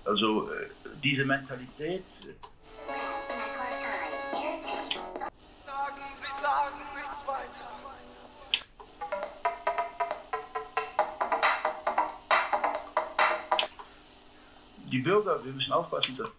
Also diese Mentalität. Sie sagen nichts weiter. Die Bürger, wir müssen aufpassen, dass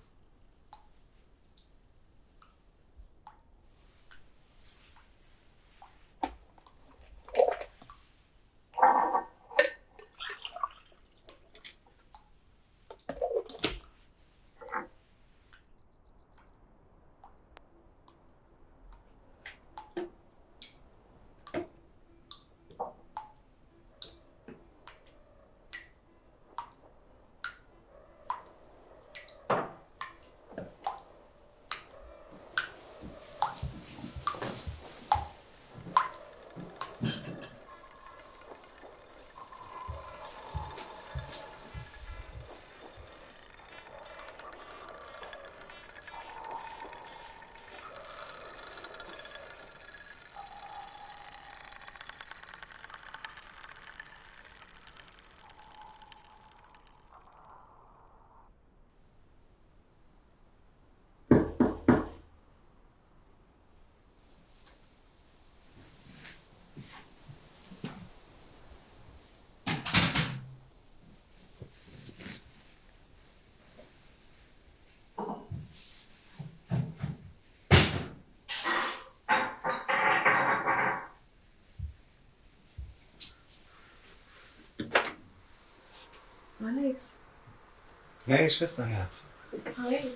Alex. Hey, Schwesterherz. Hi.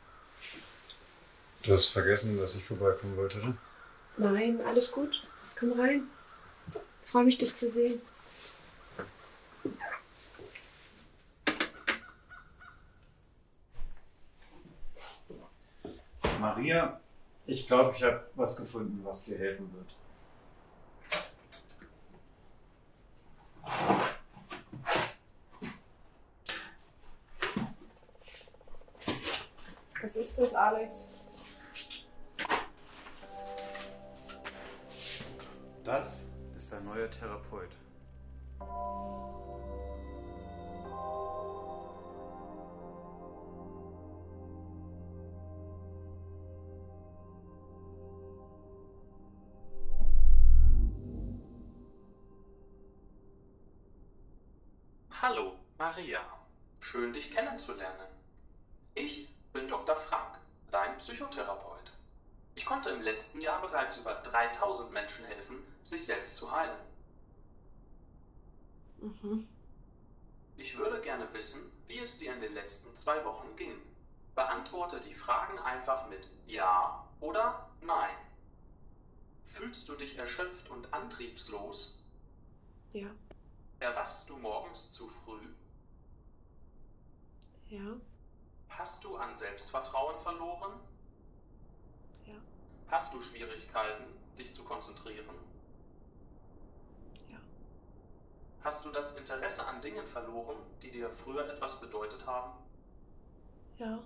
Du hast vergessen, dass ich vorbeikommen wollte, oder? Nein, alles gut. Komm rein. Freue mich, dich zu sehen. Maria, ich glaube, ich habe was gefunden, was dir helfen wird. Was ist das, Alex? Das ist dein neuer Therapeut. Hallo, Maria. Schön, dich kennenzulernen. Ich bin Dr. Frank, dein Psychotherapeut. Ich konnte im letzten Jahr bereits über 3000 Menschen helfen, sich selbst zu heilen. Ich würde gerne wissen, wie es dir in den letzten 2 Wochen ging. Beantworte die Fragen einfach mit Ja oder Nein. Fühlst du dich erschöpft und antriebslos? Ja. Erwachst du morgens zu früh? Ja. Hast du an Selbstvertrauen verloren? Ja. Hast du Schwierigkeiten, dich zu konzentrieren? Ja. Hast du das Interesse an Dingen verloren, die dir früher etwas bedeutet haben? Ja.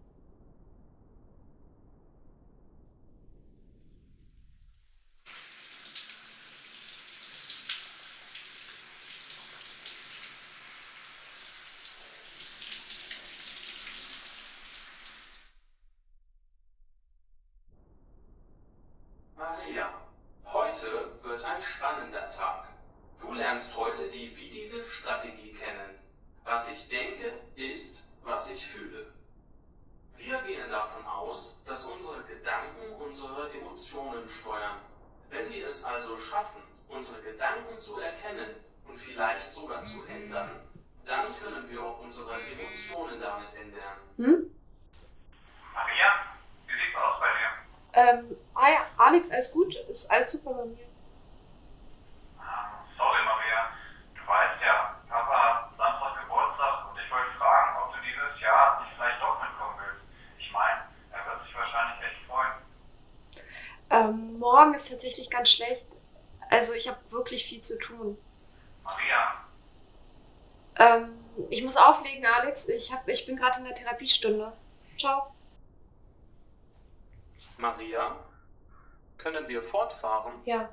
Maria, heute wird ein spannender Tag. Du lernst heute die VDVIV-Strategie kennen. Was ich denke, ist, was ich fühle. Wir gehen davon aus, dass unsere Gedanken unsere Emotionen steuern. Wenn wir es also schaffen, unsere Gedanken zu erkennen und vielleicht sogar zu ändern, dann können wir auch unsere Emotionen damit ändern. Maria, wie sieht's aus bei dir? Alex, alles gut? Ist alles super bei mir? Sorry, Maria. Du weißt ja, Papa hat Samstag Geburtstag und ich wollte fragen, ob du dieses Jahr nicht vielleicht doch mitkommen willst. Ich meine, er wird sich wahrscheinlich echt freuen. Morgen ist tatsächlich ganz schlecht. Also ich habe wirklich viel zu tun. Maria, Ich muss auflegen, Alex. Ich bin gerade in der Therapiestunde. Ciao. Maria, können wir fortfahren? Ja.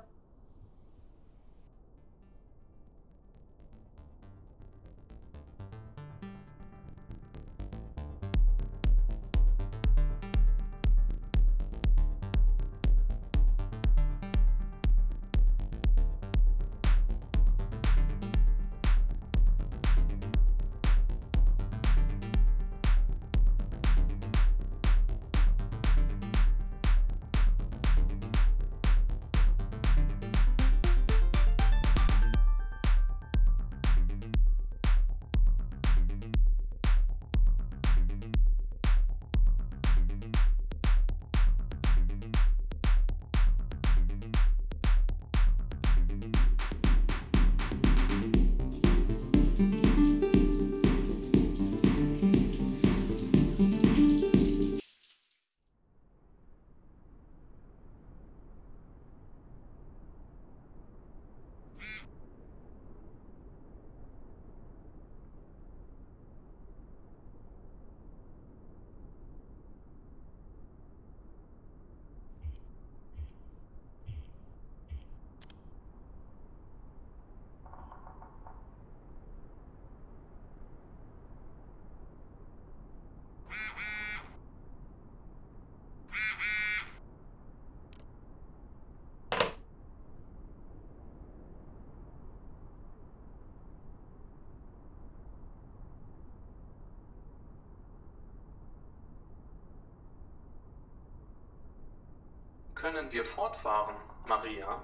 Können wir fortfahren, Maria?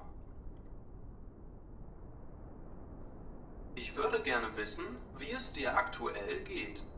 Ich würde gerne wissen, wie es dir aktuell geht.